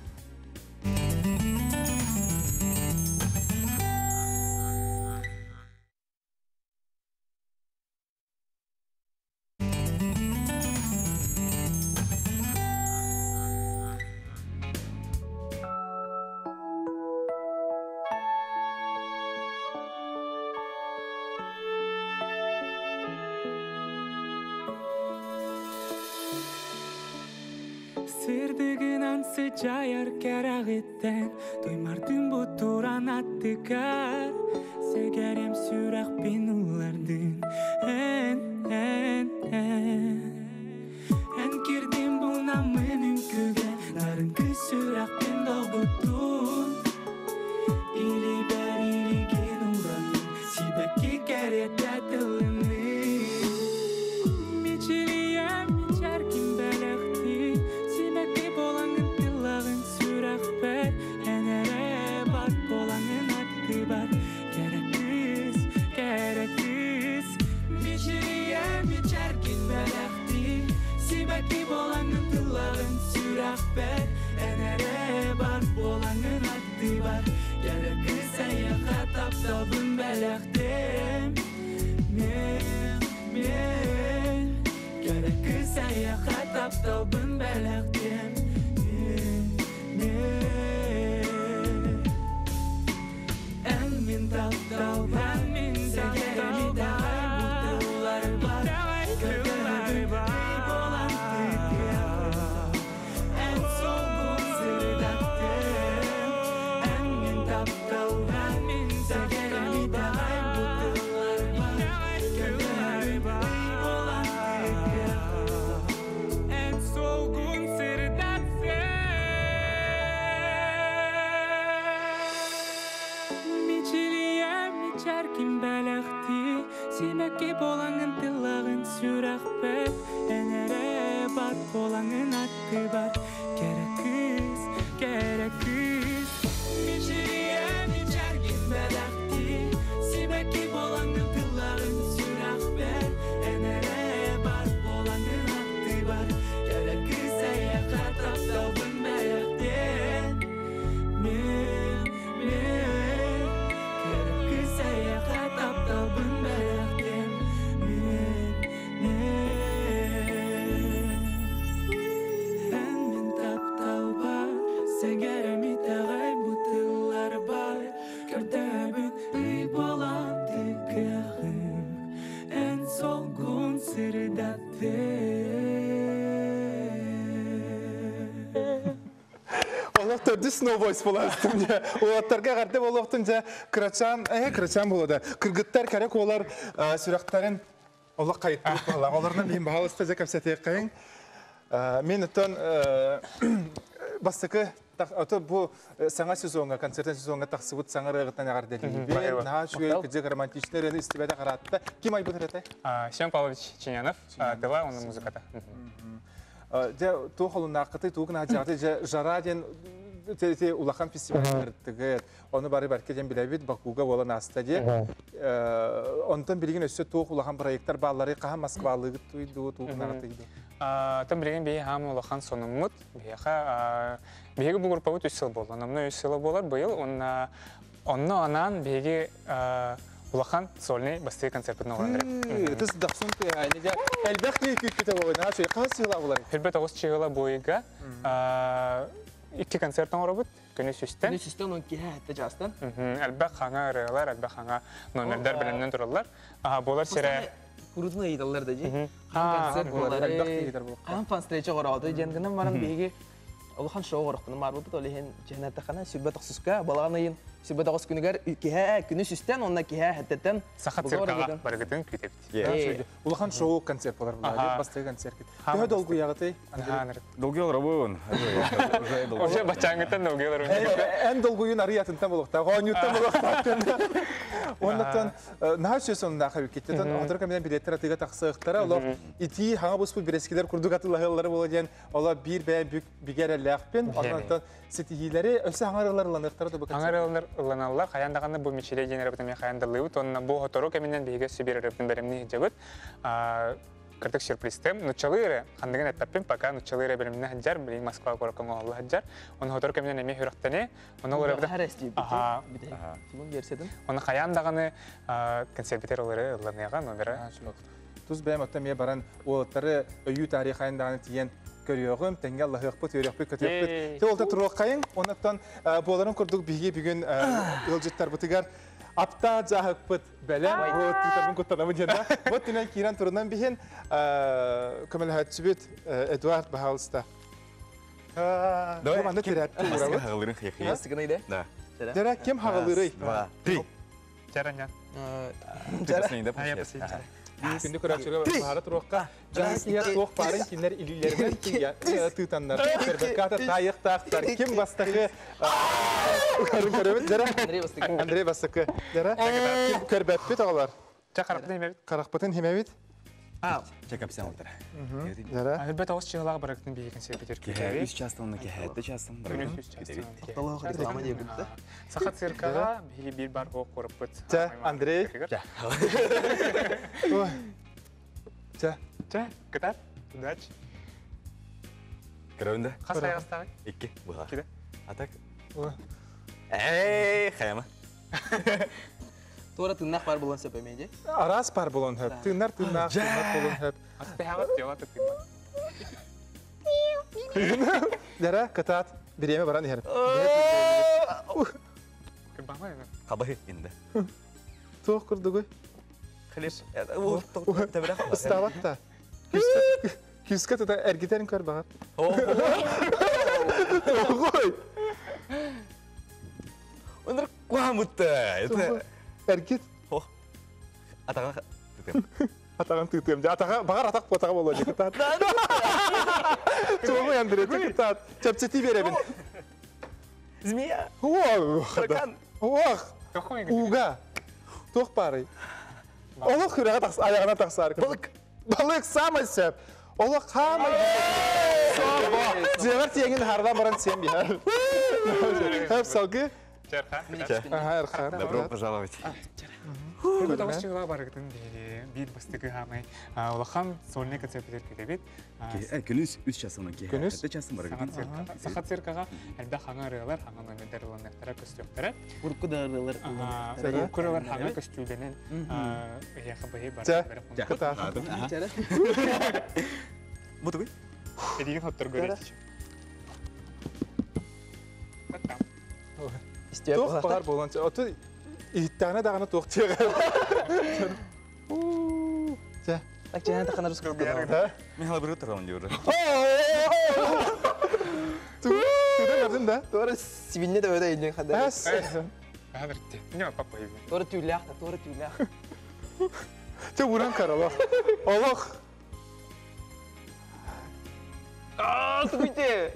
Сырдығынан сычайар кәрағеттен Тоймардың бұтуран аттығар Сәгәрем сүрақ пен ұлардың Ән, ән, ән Ән керден бұлна мүнін көге Нарын күз сүрақ пен долғытын Или бәр илеген ұранын Сибәкке кәрет әтілінің Мечелием, мечәркін бәліқті Сибәкке болаңын тылағын сүрақ бәр Әнәрі бар болаңын атты бар Кәрәкіз, кәрәкіз Мечелием, мечәркін бәліқті Сибәкке болаңын тылағын сүрақ бәр Әнәрі бар болаңын атты бар Кәрәкіз әйіға таптабын бәліқтім Мен, мен Кәрәкіз әйіға таптабын бәліқтім Мен, мен Ән мен таптау, ән мен сәгәрі дағай бұтылар бар Көкірі бей болан түйгем Ән соғын сырдаттым Ән мен таптау, ән мен сәгәрі дағай бұтылар бар Көкірі бей болан түйгем Ән соғын сырдаттым Мечелием, мечәркін бәліқті Симәкке болаңын тылағын сүрақ бәр Әнәрі бар hakkı var. Gerek kız, gerek kız. Miçiriyem içer gitmedekti. Sibeki bolanın tılların sürak ver. Enere bar bolanın hakkı var. Gerek kız ayakat aptalın beyakten. Men, men. Gerek kız ayakat aptalın beyakten. Men, men. Hem min taptal var. Segeremi tağay butıllar var. Kördöbün ıy bolan tıkağım. En solgun sırdattı. Олохтор дис no voice боластым же. Олохторга карды олохтун же крачан, э крачан болода. Кыргыттар керек олар сүрактарын олох кайыттырып калган. Олардан мен баалыста же капсатек кайын. Мен өтөн бастыкы ото бу саңа сезонга, концерттен сезонга таксыбыт саңарыгытан агар делиби. На шуй кыжык романтичнерин истибеде каратты. Ким айбыт эте? Семен Павлович Чинянов, дела он музыката. Же тухолун акыты тугна жагы же жараден те улахан фестивальдердиги оны бары баркеден билебит Бакуга болан астаде. Онтон билген өссө тух улахан проекттер баллары каха Москвалыгы туйду тугна атыйды. Там билген бей хам улахан сонуммут, бейха беги бу группабыт үч жыл болду. Намна үч жыл болар быйыл онна онно анан беги улахан сольный басты концертын орындырып. Тыз даксын те айны же элбекти күткүтө болду. Ачы касыла булар. Элбет агыс чыгыла бойга икки концерттан оробут. Күнү сүстен. Күнү сүстен он ки хатта жастан. Элбек хаңа ырылар, элбек хаңа номерлер биленен туралар. Ага, болар сере Курудун ыйдалар да же. Концерт болары. Ам фан встреча горалды. Жеңгенен барам беги Улахан шоу горохтун марбут олehen женатта хана сүрбө таксыска баланыйын сүрбө тагыс күнүгөр киһэ күнү сүстен онна киһэ хаттан сахат циркага баргытын күтөбүт. Улахан шоу концерт болар булар, басты концерт. Кө долгу ягыты? Долгу олорабын. Уже бачаңыттан долгу олорабын. Эн долгуюн арыятынтан болокта, гонюттан болокта. Оннан наачысын хабып кеттен, отыр камен билеттер атыга таксыктара, олар ити хаңа бус бу бирескилер курдук атылыгылары болген, олар бир бә бүк бигереләкпен, оннан сетихилери өсө хаңарыларланыктар да бу концерт. Хаңарыларлар, каяндаганы бу мичиле генерабыт мен каяндалыбыт, онна бу хотору каменен биге сибиреребин беремни жабыт. Кырдык сюрпризтем, нучалыйры, хандыгын этаппен пока нучалыйры беремни хаджар, билин Москва коркон олла хаджар. Он хотору каменен эме хүрактане, оны оларбыда. Ага. Тимон берседин. Оны каяндаганы концерт олары ылланыга номері. Туз бәм оттамия баран олаттары өйү тарихайындаганы тиен көрüyorum. Тенге Аллах яқпыт, өряқпыт, көтеқпыт. Те олта тұруқ қайын, онаттан боларын көрдік біге бүгін ылжыттар бұтығар. Апта жағықпыт бәлем, вот тұтарбын көттанамын жenda. Вот түнен кейран тұрынан бейін көмел хәтшібет Эдуард Бахалыста. Давай, Мастыға хағылырын қияқия. Мастыға нейді? Да. Жара, кем хағылыры? Три. Жаран-жан. Жара. Күнді көрәкшігі бағары тұруққа жаңы кия тоқ барын кенлер илілермен тұйтандар. Көрбәккаты тайық-тақтар. Кем бастықы? Көрін көрімет? Жара? Андрей бастықы. Жара? Кем көрбәппет оғалар? Жа қарақпытын хемебет? Қарақпытын хемебет? Жакапсен олтар. Жара? Әлбәт ауыз чығылағы барақтың бейген себетер көтері. Үш частын, оны кәхәтті частын. Ақталығы реклама деп бітті. Сақат циркаға бейге бір бар оқ қорып бұд. Жа, Андрей? Жа. Жа. Жа, күтат. Удач. Көрәуінде? Қас аяғыстағы? Икки, бұға. Кеді? Атак. Әй, қаяма. Тора тыннақ бар болан сөп әмейде? Арас бар болан хөп. Тыннар тыннақ, тыннақ болан хөп. Атты хағат деуаты тыннақ. Жара, күтат. Біреме баран еріп. Күрбаңа ені? Қабахы енді. Тоқ күрді ғой. Қылеп. Ұставатта. Күскі тұта әргетерін көр бағар. Ғой. Ондар қуам бұтты. Әргет. Атаған тұтым. Атаған тұтым. Бағар атақ бұтаға болады. Күтат. Çoğu yandırıyor, çıkıtat. Çöpçeti verebin. Змея. Ох, Таракан. ох. Уга. Тоқ бары. Олық хүрәға тақсы, аяғына тақсы арқы. Балык. Балык самай сөп. Олық хамай. Зевер тиеңін хардан баран сен бияр. Хәп салгы. Жархан. Ага, Эрхан. Добро пожаловать. Көбі табыс чыгыла барыгытын бир бастыгы хамай. Улахан сольный концерттер кетебит. Күнүс үч часынан ки. Күнүс үч часын бар. Сахат циркага әлбә хаңа рыйлар, хаңа номерлер уланнактара көстөктөрө. Урку дарылар. Уркуралар хаңа көстүленен яхы бай бар. Жа, кыта. Бутугуй. Эдиген хоттор көрөт. Тоқ бағар болғанша, оты иттағына дағына тоқ тегі. Жа. Так жаңа тақана рұсқы қылды. Мен хала бір тұрғанын дейбір. Туды көрдің да? Торы сивинне де өйді елден қандай. Әс. Әбіртте. Не папа ебен. Торы түйілі ақта, торы түйілі ақ. Те ұран қар, Аллах. Аллах. Ааа, тұғыйте.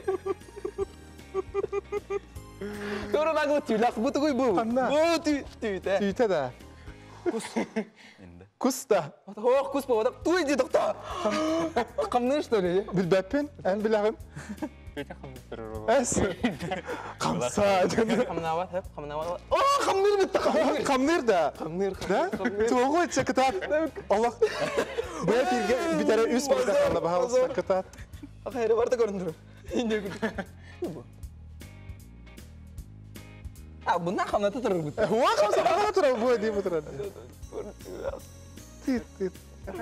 Торы нағылы түйілі ақ, бұты қой бұл. Бұл түйіті. Түйіті да. Кус. Кус да. Оқ, кус бұл, туй де тоқта. Қамны что ли? Білбәппен, ән білағын. Бейте қамны тұрыр ол. Әс. Қамса. Қамнават, әп, қамнават. О, қамныр бітті, қамныр. Қамныр да. Қамныр. Да? Туғы өтсе кітап. Аллах. Бұя бірге бітәрі үс бірді қанна бағалыса кітап. Ақайры барды көріндірім. Инде күді. А, бұнна қамната тұрыр бұтты. Уа, қамса қамната тұрыр бұя дейм бұтырады. Тит, тит.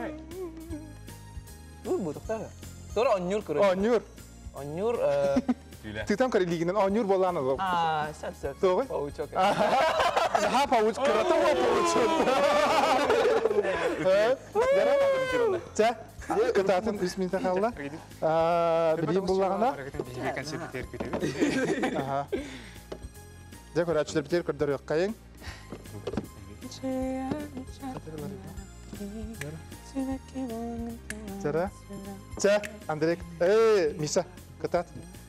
Бұл бұтықтағы. Торы оннюр көрі. Оннюр. Оннюр... Титам кәрі лигінен оннюр боланы бұл. А, сәт, сәт. Тоғы? Паучок. Ха, пауч, кырата ма паучок. Жа, кытатын үс минута қалла. Білейін бұлағына. Жа, көрі әтшілер бітер көрдер өққайын. Жара. Жа, Андрек. Эй, Миша, кытат.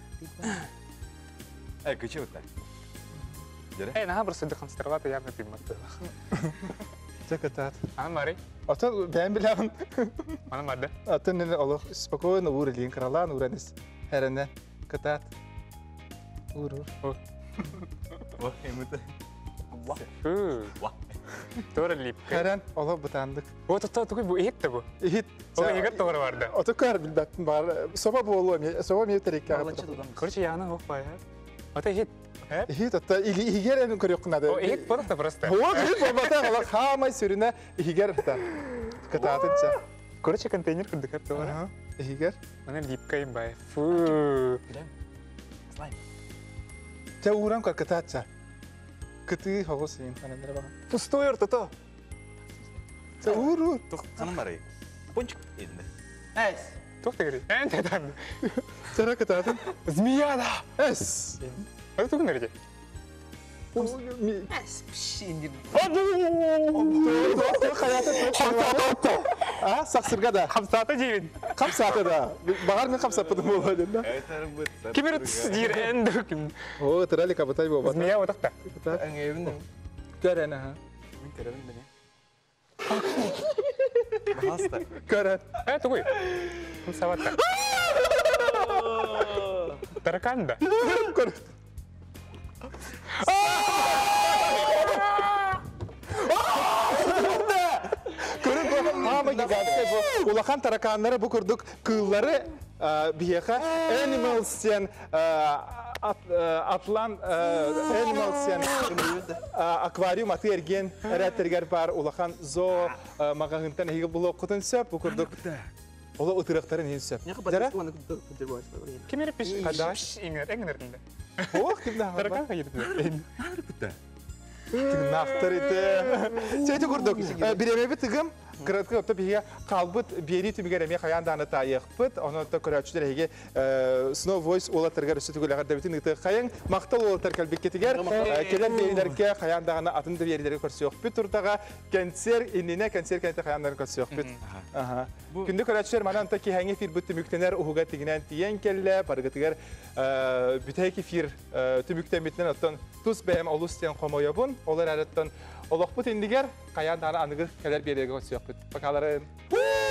Эй, күчі өтті. Эй, наға бір сөйді қамстырғаты яғны түйматты. Жа, кытат. Аны мари? Отын бәйін білағын. Аны марды? Отын нені олық спокойно урылейін қыралан, ураныз. Әріне, кытат. Ур, ур. О, еміті. Фу. Тора липка. Әрін, олық бұтандық. О, тұтта тұқой бұл ехет та бұл? Ехет. Оға егет тоғыры барды? Оты көр білбәттін бар. Соба болуы, соба мей тәрекке ағып. Көрші яғына оқ бай, ота ехет. Ехет, ота егер әнін көрек қынады. О, ехет болықта просто. О, ехет болмата олық хамай сүріне егер кытатынша. Көрші контейнер күрдік әп тоғыра? Егер. Оны липкайым бай. Фу. Жа урам көр кытатша. Кыты хоғыз ең қанандыра бағын. Пустой ортото. Жа ур, ур. Тоқ, қаным бар ей. Пончик едінде. Әс. Тоқта керей. Ән тәтанды. Жара кытатын. Змея да. Әс. Ады тұғын әрде? Әс, пшендер. А, сақсырға да. Қамсаты деймін. Қамсаты да. Бағар мен қамсапыдым болады, да? Кемері түсі дейір әнді кім? О, тұрали қабытай болбады. Змея отақта. Әңгейбіндім. Көр әні, ха. Мен көрәбін бәне. Бағаста. Көр ән. Ә, тұғой. Қамсаватта. Тараканда. Көр. Көрін бұл хамы гигантстай бұл. Улахан тараканлары бұл күрдік кыллары бияқа Animals сен Атлан Animals сен аквариум аты ерген әрәттергер бар. Улахан зо мағағынтан егі бұл құтын сөп бұл күрдік. Ола ұтырықтарын ең сөп. Кемері пеш қадаш еңір еңірінде. Оқ, кімді ағыр бар? Таракан қайырды. Нағыр күтті. Тыңнақтыр еті. Сөйті күрдік. Біремебі тігім, қыратқы өпті біге қалбыт бері түмігер әме қаянданы тайықпыт. Оны өтті көрәтшілер әйге Snow Voice олаттырғар үсі түгіліғар дәбетін үті қайын. Мақтал олаттар кәлбек кетігер. Келен берілерге қаяндағаны атынды берілерге көрсі өқпіт. Тұртаға кәнсер, иннене кәнсер кәнті қаяндарын көрсі өқпіт. Күнді көрәтшілер мана ұнта кейхәңе фир бұтты мүктенер ұғыға тегінен тиен келі. Парғытығар бүтәй кефир түміктен бітінен оттан тұз бәйім олыстен қомойабын. Олар әріттен олық бұт ендігер қаяндағаны анығыр кәлер берілерге көрсі өқпіт. Бақаларын.